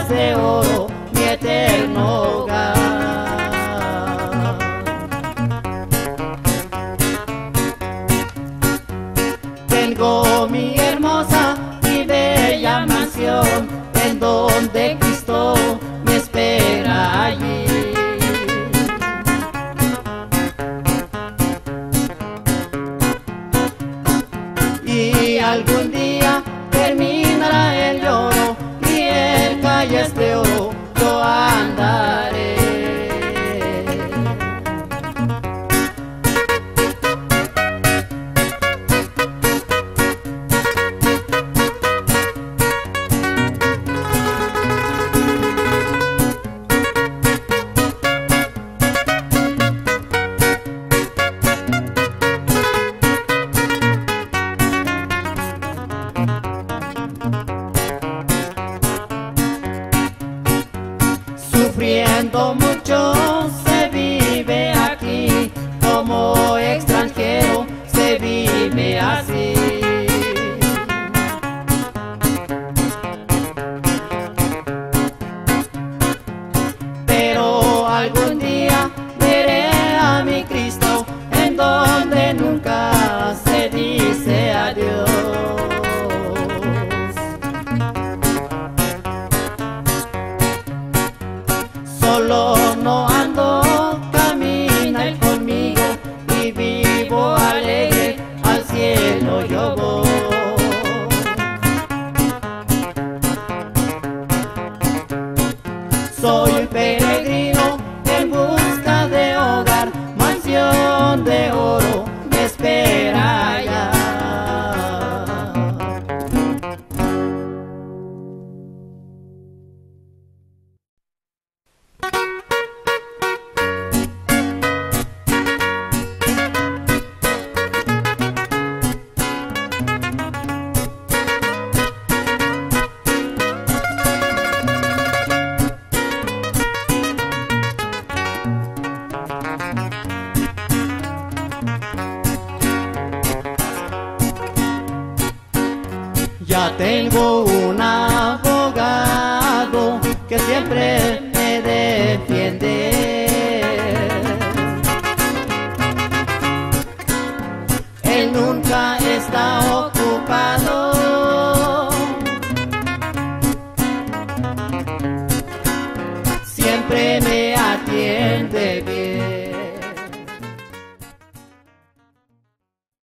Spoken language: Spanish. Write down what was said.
puertas de oro, mi eterno hogar. Tengo mi hermosa y bella mansión, en donde Cristo me espera allí. Y algún día terminará el lloro y en calles de oro yo andaré. Sufriendo mucho se vive aquí, como extranjero se vive así. Pero algún día veré a mi Cristo, en donde nunca se dice adiós. Solo no ando, camina Él conmigo y vivo alegre, al cielo yo voy. Soy un peregrino en busca de hogar, mansión de oro me espera allá. Ya tengo un abogado que siempre me defiende. Él nunca está ocupado, siempre me atiende bien.